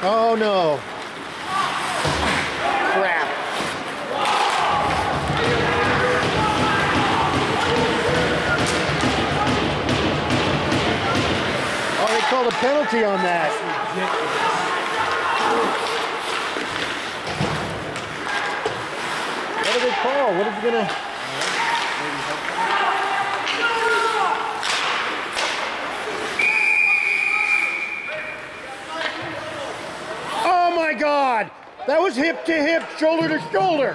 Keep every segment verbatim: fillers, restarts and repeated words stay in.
Oh no. Crap. Oh, they called a penalty on that. What did they call? What is he gonna... Oh my God! That was hip to hip, shoulder to shoulder.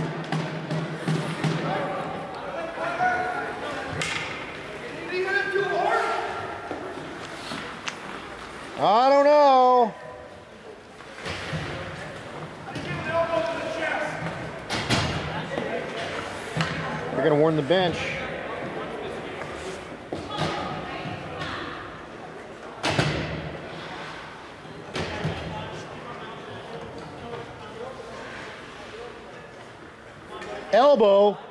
I don't know. They're gonna warn the bench. Elbow.